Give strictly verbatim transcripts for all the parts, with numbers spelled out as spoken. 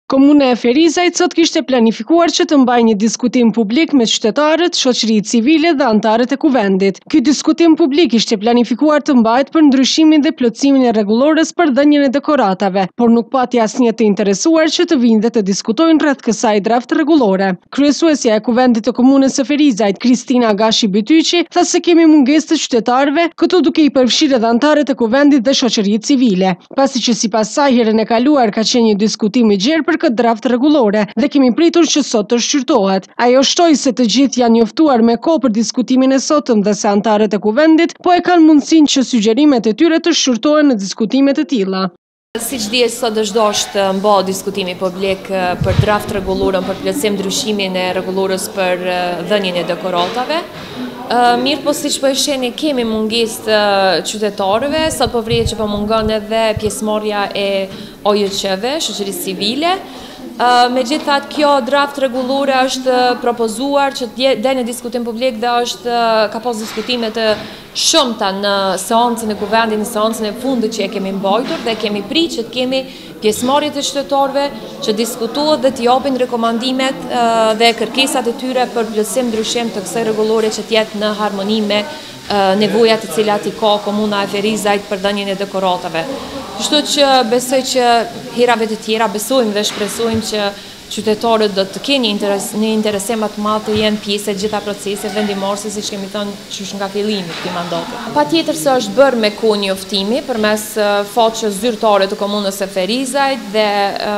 Komuna e Ferizajt sot kishte planifikuar që të mbajë një diskutim publik me qytetarët, shoqëritë civile dhe anëtarët e kuvendit. Ky diskutim publik ishte planifikuar të mbahet për ndryshimin dhe plotësimin e rregullores për dhënien e dekoratave, por nuk pati asnjë të interesuar që të vinë dhe të diskutojnë rreth kësaj draft rregullore. Kryesuesja e kuvendit të komunës së Ferizajt, Kristina Gashi Bytyqi, tha se kemi mungesë të qytetarëve, këtu duke i përfshirë edhe anëtarët e kuvendit dhe shoqëritë civile, pasi që sipas saj herën e kaluar ka qenë një diskutim i gjerë për këtë draft rregullore dhe kemi pritur që sot të shqyrtohet. Ajo shtoi se të gjithë janë njoftuar me kohë për diskutimin e sotëm dhe se anëtarët e kuvendit po e kanë mundësinë që sugjerimet e tyre të shqyrtohen në diskutime të tilla. Siç dihet, sot është dashur mba diskutimi publik për draft rregullorën për plotësim ndryshimin e rregullorës për dhënien e dekoratave. Mirë po siç po e shihni, kemi mungesë të qytetarëve, sot po vrihet që po mungon edhe pjesëmarrja e O J Q-ve, shoqërisë civile. Megjithatë, kjo draft rregullore është propozuar që të dalë në diskutim publik dhe është ka pas diskutime të shumta në seancën e kuvendit, në seancën e fundit që e kemi mbajtur dhe kemi prit që të kemi pjesëmarrje të qytetarëve që diskutohet dhe të japin rekomandimet dhe kërkesat e tyre për plotësim ndryshim të kësaj rregullore që të jetë në harmoni me nevojat të cilat i ka komuna e Ferizajt për dhënien e dekoratave. Kështu që besoj që herave të tjera besojmë dhe shpresojmë që qytetarët do të kenë një interes, një interesim më të madh të jenë pjesë e gjitha proceseve vendimorëse, siç kemi thënë qysh nga fillimi i këtij mandati. Patjetër se është bërë me kohë njoftimi përmes faqes zyrtare të komunës së Ferizajt dhe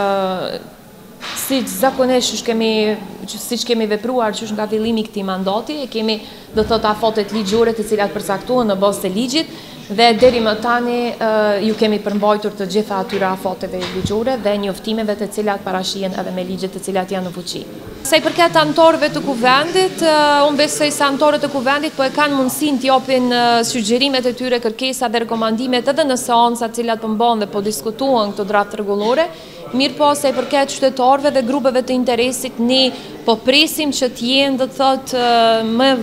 siç zakonisht siç kemi siç kemi vepruar qysh nga fillimi i këtij mandati, e kemi do thotë afatet ligjore të cilat përcaktohen në bazë të ligjit dhe deri më tani uh, ju kemi përmbajtur të gjitha atyre afateve ligjore dhe njoftimeve të cilat parashihen edhe me ligjet të cilat janë në fuqi. Sa i përket anëtarëve të kuvendit, uh, unë besoj se anëtarët e kuvendit po e kanë mundësinë të japin uh, sugjerimet e tyre, kërkesat dhe rekomandimet edhe në seanca të cilat po mbahen dhe po diskutohen këto draft rregullore. Mirë po, sa i përket qytetarëve dhe grupeve të interesit, ne po presim që të jenë, do të thotë, uh, më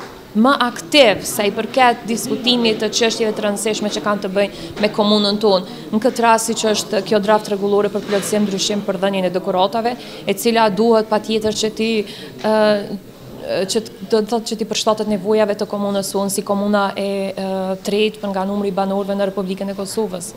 më aktiv sa i përket diskutimit të çështjeve të rëndësishme që kanë të bëjnë me komunën tonë. Në këtë rast, siç është kjo draft rregullore për plotësim ndryshim për dhënien e dekoratave, e cila duhet patjetër që ti uh, që do të thotë që ti përshtatet nevojave të komunës sonë si komuna e uh, tretë për nga numri i banorëve në Republikën e Kosovës.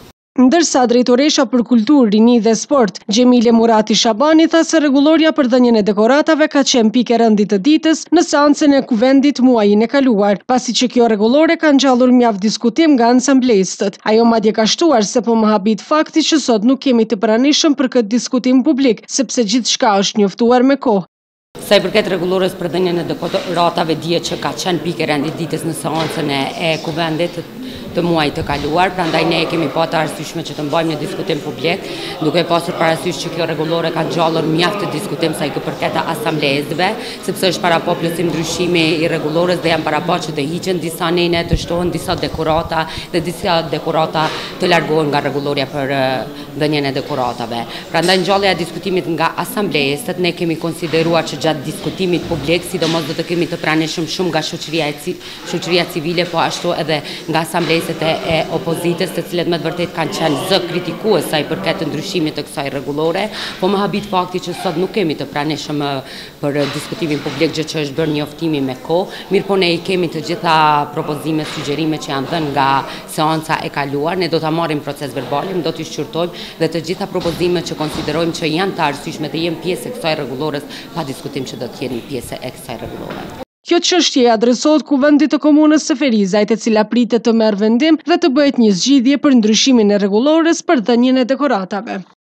Ndërsa drejtoresha për kulturë, rini dhe sport, Gjemile Murati Shabani, tha se rregulloria për dhënien e dekoratave ka qenë pikë e rëndë të ditës në seancën e kuvendit muajin e kaluar, pasi që kjo rregullore ka ngjallur mjaft diskutim nga asamblestët. Ajo madje ka shtuar se po më habit fakti që sot nuk kemi të pranishëm për këtë diskutim publik, sepse gjithçka është njoftuar me kohë. Sa i përket rregullorës për dhënien e dekoratave, dihet që ka qenë pikë e rëndë ditës në seancën e kuvendit të muajit të kaluar, prandaj ne kemi pasur arsyeshme që të mbajmë një diskutim publik, duke pasur parasysh që kjo rregullore ka ngjallur mjaft të diskutim sa i përket asamblezëve, sepse është para plotësim ndryshimi i rregullores dhe janë para që të hiqen disa nene, të shtohen disa dekorata dhe disa dekorata të largohen nga rregulloria për dhënien e dekoratave. Prandaj ngjallja e diskutimit nga asamblezët, ne kemi konsideruar që gjatë diskutimit publik, sidomos do të kemi të pranishëm shumë nga shoqëria e shoqëria civile, po ashtu edhe nga asamblezët e opozitës, të cilët me të vërtet kanë qenë zë kritikues sa i përket të ndryshimit të kësaj rregullore, po më habit fakti që sot nuk kemi të pranishëm për diskutimin publik, gjë që është bërë njoftimi me kohë, mirë po ne i kemi të gjitha propozime, sugjerime që janë dhënë nga seanca e kaluar, ne do ta marrim proces verbalim, do t'i shqyrtojmë dhe të gjitha propozimet që konsiderojmë që janë të arsyeshme të jenë pjesë e kësaj rregullores, pa diskutim që do të jenë pjesë e kësaj rregullore. Kjo çështje adresohet kuvendit të komunës së Ferizajt, e cila pritet të merr vendim dhe të bëhet një zgjidhje për ndryshimin e rregullores për dhënien e dekoratave.